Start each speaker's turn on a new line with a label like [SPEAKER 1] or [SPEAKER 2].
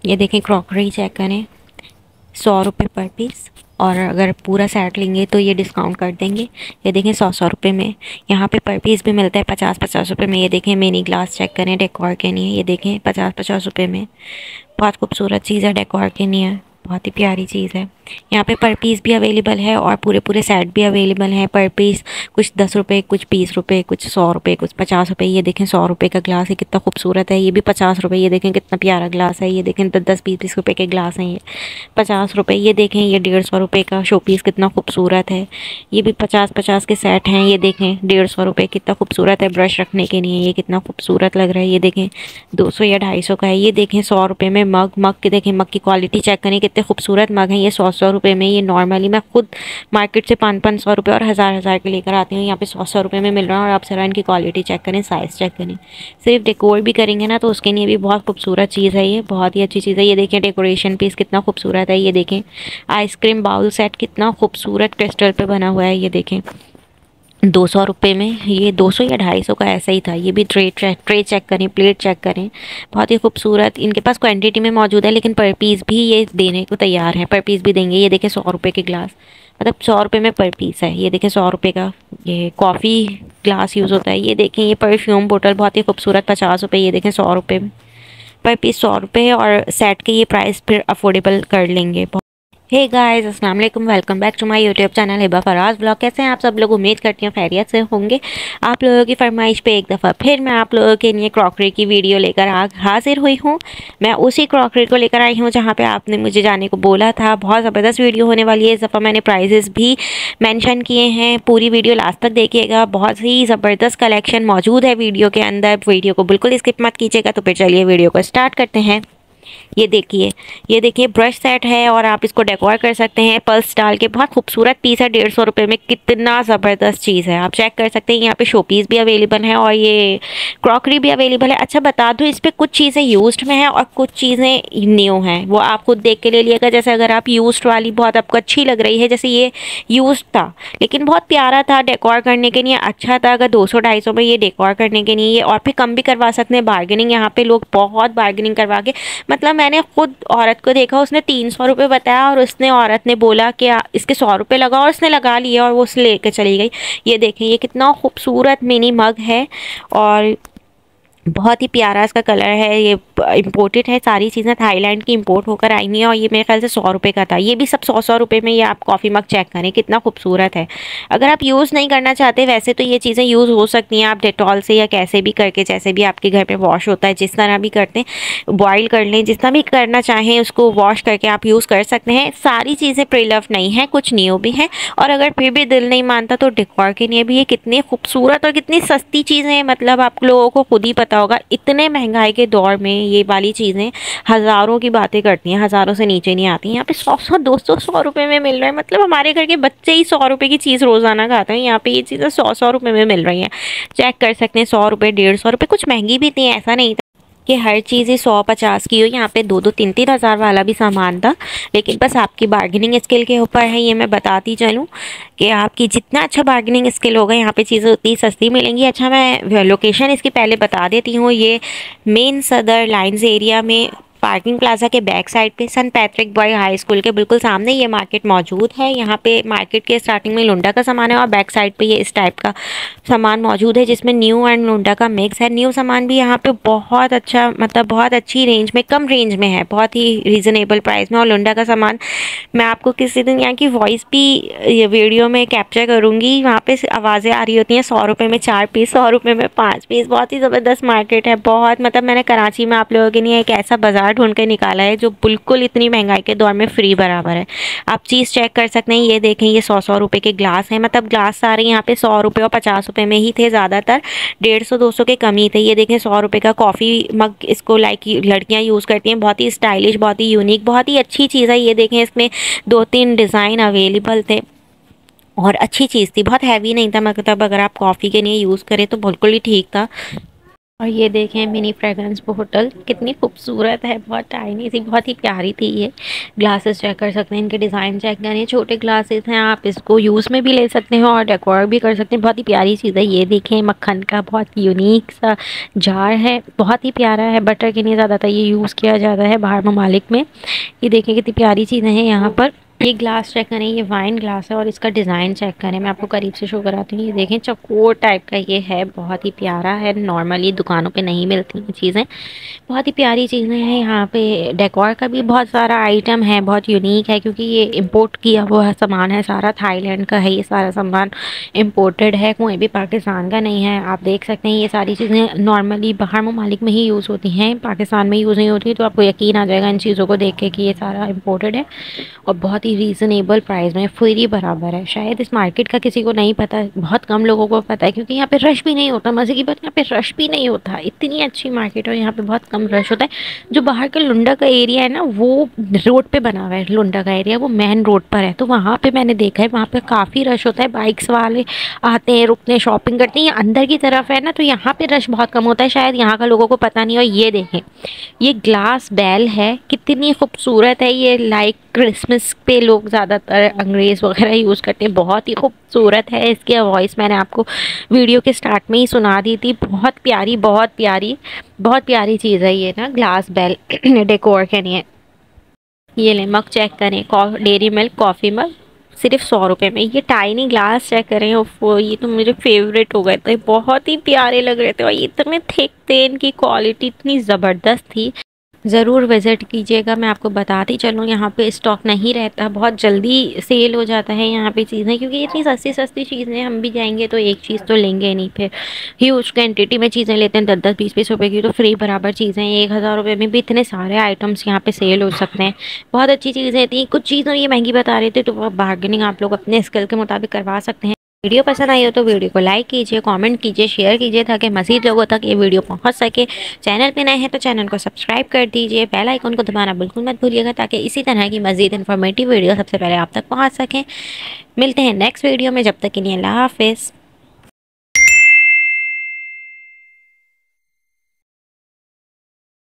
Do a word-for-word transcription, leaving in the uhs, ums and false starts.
[SPEAKER 1] ये देखें crockery check करें, सौ रुपये पर पीस, और अगर पूरा सेट लेंगे तो ये डिस्काउंट कर देंगे। ये देखें सौ सौ रुपये में यहाँ पे पर पीस भी मिलता है, पचास पचास रुपये में। ये देखें मिनी ग्लास चेक करें, डेकोर के लिए। ये देखें पचास पचास रुपये में, बहुत खूबसूरत चीज़ है, डेकोर के लिए बहुत ही प्यारी चीज़ है। यहाँ पे पर पीस भी अवेलेबल है और पूरे पूरे सेट भी अवेलेबल हैं। पर पीस कुछ दस रुपये, कुछ बीस रुपये, कुछ सौ रुपये, कुछ पचास रुपये। ये देखें सौ रुपये का ग्लास है, कितना खूबसूरत है। ये भी पचास रुपये। ये देखें कितना प्यारा ग्लास है। ये देखें दस बीस बीस रुपये के ग्लास हैं, ये पचास रुपये। ये देखें ये डेढ़ सौ रुपये का शो पीस कितना खूबसूरत है। ये भी पचास पचास के सेट हैं। ये देखें डेढ़ सौ रुपये, कितना खूबसूरत है ब्रश रखने के लिए। ये कितना खूबसूरत लग रहा है। ये देखें दो सौ या ढाई सौ का है। ये देखें सौ रुपये में मग। मग के देखें, मग की क्वालिटी चेक करें, कितने खूबसूरत मग हैं। ये सौ सौ रुपये में। ये नॉर्मली मैं खुद मार्केट से पाँच पाँच सौ रुपये और हज़ार हज़ार के लेकर आती हूँ, यहाँ पे सौ सौ रुपये में मिल रहा है। और आप जरा इनकी क्वालिटी चेक करें, साइज़ चेक करें। सिर्फ डेकोर भी करेंगे ना तो उसके लिए भी बहुत खूबसूरत चीज़ है, ये बहुत ही अच्छी चीज़ है। ये देखें डेकोरेशन पीस कितना खूबसूरत है। ये देखें आइसक्रीम बाउल सेट कितना खूबसूरत क्रिस्टल पे बना हुआ है। ये देखें दो सौ रुपये में। ये दो सौ या ढाई सौ का ऐसा ही था। ये भी ट्रे ट्रे चेक करें, प्लेट चेक करें, बहुत ही खूबसूरत। इनके पास क्वांटिटी में मौजूद है, लेकिन पर पीस भी ये देने को तैयार है, पर पीस भी देंगे। ये देखें सौ रुपये के ग्लास, मतलब सौ रुपये में पर पीस है। ये देखें सौ रुपये का ये कॉफ़ी ग्लास यूज़ होता है। ये देखें ये परफ्यूम बोतल बहुत ही खूबसूरत, पचास रुपये। ये देखें सौ रुपये में पर पीस, सौ रुपये है, और सेट के ये प्राइस फिर अफोर्डेबल कर लेंगे। हे गाइस, अस्सलाम वालेकुम, welcome back to my YouTube channel Hiba Faraz blog. कैसे हैं आप सब लोग? उम्मीद करती हूँ खैरियत से होंगे। आप लोगों की फरमाइश पे एक दफ़ा फिर मैं आप लोगों के लिए क्रॉकरी की वीडियो लेकर आ हाजिर हुई हूँ। मैं उसी क्रॉकरी को लेकर आई हूँ जहाँ पे आपने मुझे जाने को बोला था। बहुत ज़बरदस्त वीडियो होने वाली है। इस दफ़ा मैंने प्राइजेस भी मैंशन किए हैं। पूरी वीडियो लास्ट तक देखिएगा, बहुत ही ज़बरदस्त कलेक्शन मौजूद है वीडियो के अंदर। वीडियो को बिल्कुल स्किप मत कीजिएगा। तो फिर चलिए वीडियो को स्टार्ट करते हैं। ये देखिए, ये देखिए ब्रश सेट है और आप इसको डेकोर कर सकते हैं पर्ल्स डाल के। बहुत खूबसूरत पीस है, डेढ़ सौ रुपये में। कितना ज़बरदस्त चीज़ है, आप चेक कर सकते हैं। यहाँ पे शो पीस भी अवेलेबल है और ये क्रॉकरी भी अवेलेबल है। अच्छा बता दूँ, इस पर कुछ चीज़ें यूज्ड में हैं और कुछ चीज़ें न्यू हैं, वो आप खुद देख के ले लिएगा। जैसे अगर आप यूज्ड वाली बहुत आपको अच्छी लग रही है, जैसे ये यूज्ड था लेकिन बहुत प्यारा था, डेकोर करने के लिए अच्छा था। अगर दो सौ ढाई सौ में ये डेकोर करने के लिए, ये और फिर कम भी करवा सकते हैं। बार्गेनिंग यहाँ पे लोग बहुत बार्गेनिंग करवा के, मतलब मैंने खुद औरत को देखा, उसने तीन सौ रुपये बताया और उसने औरत ने बोला कि इसके सौ रुपये लगाओ, और उसने लगा लिए और वो उसने लेके चली गई। ये देखें ये कितना खूबसूरत मिनी मग है और बहुत ही प्यारा इसका कलर है। ये इम्पोर्टेड है, सारी चीज़ें थाईलैंड की इंपोर्ट होकर आई हैं और ये मेरे ख्याल से सौ रुपये का था। ये भी सब सौ सौ रुपये में। ये आप कॉफ़ी मग चेक करें, कितना खूबसूरत है। अगर आप यूज़ नहीं करना चाहते, वैसे तो ये चीज़ें यूज़ हो सकती हैं, आप डेटॉल से या कैसे भी करके, जैसे भी आपके घर पे वॉश होता है, जिस तरह भी करते हैं, बॉयल कर लें, जितना भी करना चाहें उसको वॉश करके आप यूज़ कर सकते हैं। सारी चीज़ें प्रिलव नहीं है, कुछ न्यू भी हैं। और अगर फिर भी दिल नहीं मानता तो डेकोर के लिए भी ये कितनी खूबसूरत और कितनी सस्ती चीज़ें, मतलब आप लोगों को खुद ही पता होगा, इतने महंगाई के दौर में ये वाली चीज़ें हज़ारों की बातें करती हैं, हज़ारों से नीचे नहीं आती। यहाँ पे सौ सौ दो सौ सौ रुपये में मिल रहा है। मतलब हमारे घर के बच्चे ही सौ रुपये की चीज़ रोज़ाना खाते हैं, यहाँ पे ये चीज़ें सौ सौ रुपये में मिल रही हैं। चेक कर सकते हैं, सौ रुपये, डेढ़ सौ रुपये, कुछ महंगी भी थी, ऐसा नहीं था कि हर चीज़ ही सौ पचास की हो। यहाँ पे दो दो तीन तीन हज़ार वाला भी सामान था, लेकिन बस आपकी बार्गेनिंग स्किल के ऊपर है। ये मैं बताती चलूँ कि आपकी जितना अच्छा बार्गेनिंग स्किल होगा, यहाँ पे चीज़ें उतनी सस्ती मिलेंगी। अच्छा मैं लोकेशन इसकी पहले बता देती हूँ। ये मेन सदर लाइन्स एरिया में पार्किंग प्लाजा के बैक साइड पे saint Patrick boy high school के बिल्कुल सामने ये मार्केट मौजूद है। यहाँ पे मार्केट के स्टार्टिंग में लुंडा का सामान है और बैक साइड पे ये इस टाइप का सामान मौजूद है, जिसमें न्यू एंड लुंडा का मिक्स है। न्यू सामान भी यहाँ पे बहुत अच्छा, मतलब बहुत अच्छी रेंज में, कम रेंज में है, बहुत ही रीज़नेबल प्राइस में। और लुंडा का सामान मैं आपको किसी दिन यहाँ की वॉइस भी ये वीडियो में कैप्चर करूँगी। वहाँ पे आवाज़ें आ रही होती हैं, सौ रुपये में चार पीस, सौ रुपये में पाँच पीस। बहुत ही ज़बरदस्त मार्केट है, बहुत, मतलब मैंने कराची में आप लोगों के लिए एक ऐसा बाज़ार ढूंढ के निकाला है जो बिल्कुल इतनी महंगाई के दौर में फ्री बराबर है। आप चीज़ चेक कर सकते हैं। ये देखें, ये सौ सौ रुपये के ग्लास हैं, मतलब ग्लास सारे यहाँ पे सौ रुपये और पचास रुपये में ही थे, ज़्यादातर डेढ़ सौ दो सौ के कम ही थे। ये देखें सौ रुपये का कॉफ़ी मग, इसको लाइक लड़कियाँ यूज़ करती हैं, बहुत ही स्टाइलिश, बहुत ही यूनिक, बहुत ही अच्छी चीज़ है। ये देखें इसमें दो तीन डिज़ाइन अवेलेबल थे और अच्छी चीज़ थी, बहुत हैवी नहीं था, मतलब अगर आप कॉफ़ी के लिए यूज़ करें तो बिल्कुल ही ठीक था। और ये देखें मिनी फ्रेग्रेंस बोतल कितनी खूबसूरत है, बहुत टाइनी सी, बहुत ही प्यारी थी ये। ग्लासेस चेक कर सकते हैं, इनके डिज़ाइन चेक करें, छोटे ग्लासेस हैं, आप इसको यूज़ में भी ले सकते हैं और डेकोर भी कर सकते हैं। बहुत ही प्यारी चीज़ है। ये देखें मक्खन का बहुत यूनिक सा जार है, बहुत ही प्यारा है। बटर के लिए ज़्यादातर ये यूज़ किया जाता है बाहर ममालिक में। ये देखें कितनी प्यारी चीज़ें हैं यहाँ पर। ये ग्लास चेक करें, ये वाइन ग्लास है और इसका डिज़ाइन चेक करें, मैं आपको करीब से शो कराती हूँ। ये देखें चकोर टाइप का ये है, बहुत ही प्यारा है। नॉर्मली दुकानों पे नहीं मिलती ये चीज़ें, बहुत ही प्यारी चीज़ें हैं। यहाँ पे डेकोर का भी बहुत सारा आइटम है, बहुत यूनिक है क्योंकि ये इंपोर्ट किया हुआ सामान है, सारा थाईलैंड का है। ये सारा सामान इम्पोर्टेड है, कोई भी पाकिस्तान का नहीं है। आप देख सकते हैं ये सारी चीज़ें नॉर्मली बाहर ममालिक में ही यूज़ होती हैं, पाकिस्तान में यूज़ नहीं होती। तो आपको यकीन आ जाएगा इन चीज़ों को देख के कि ये सारा इम्पोर्टेड है और बहुत ही रीज़नेबल प्राइस में फ्री बराबर है। शायद इस मार्केट का किसी को नहीं पता, बहुत कम लोगों को पता है क्योंकि यहाँ पे रश भी नहीं होता। मज़े की बात, यहाँ पे रश भी नहीं होता। इतनी अच्छी मार्केट है, यहाँ पे बहुत कम रश होता है। जो बाहर का लुंडा का एरिया है ना, वो रोड पे बना हुआ है। लुंडा का एरिया वो मेन रोड पर है, तो वहाँ पे मैंने देखा है वहाँ पे काफ़ी रश होता है। बाइक्स वाले आते हैं, रुकते हैं, शॉपिंग करते हैं। अंदर की तरफ है ना, तो यहाँ पे रश बहुत कम होता है। शायद यहाँ का लोगों को पता नहीं। और ये देखें ये ग्लास बेल है, कितनी खूबसूरत है ये। लाइक क्रिसमस पे लोग ज़्यादातर अंग्रेज़ वगैरह यूज़ करते हैं, बहुत ही खूबसूरत है। इसकी वॉइस मैंने आपको वीडियो के स्टार्ट में ही सुना दी थी। बहुत प्यारी, बहुत प्यारी, बहुत प्यारी चीज़ है ये ना, ग्लास बेल डेकोर के लिए। ये ले मग चेक करें, डेयरी मिल्क कॉफ़ी मग सिर्फ सौ रुपये में। ये टाइनी ग्लास चेक करें, वो ये तो मुझे फेवरेट हो गए थे, बहुत ही प्यारे लग रहे थे और ये इतने थिक थे, इनकी क्वालिटी इतनी ज़बरदस्त थी। ज़रूर विज़िट कीजिएगा। मैं आपको बताती चलूँ, यहाँ पे स्टॉक नहीं रहता, बहुत जल्दी सेल हो जाता है यहाँ पे चीज़ें, क्योंकि इतनी सस्ती सस्ती चीज़ें। हम भी जाएंगे तो एक चीज़ तो लेंगे नहीं, फिर ह्यूज क्वान्टिटी में चीज़ें लेते हैं, दस दस बीस बीस रुपए की, तो फ्री बराबर चीज़ें। एक हज़ार रुपये में भी इतने सारे आइटम्स यहाँ पे सेल हो सकते हैं। बहुत अच्छी चीज़ें थी। कुछ चीज़ें ये महंगी बता रहे थे, तो बार्गेनिंग आप लोग अपने स्किल के मुताबिक करवा सकते हैं। वीडियो पसंद आई हो तो वीडियो को लाइक कीजिए, कमेंट कीजिए, शेयर कीजिए ताकि मज़ीद लोगों तक ये वीडियो पहुंच सके। चैनल पे नए हैं तो चैनल को सब्सक्राइब कर दीजिए, बेल आइकन को दबाना बिल्कुल मत भूलिएगा ताकि इसी तरह की मज़ीद इन्फॉर्मेटिव वीडियो सबसे पहले आप तक पहुंच सकें। मिलते हैं नेक्स्ट वीडियो में, जब तक के लिए अल्लाह हाफिज़।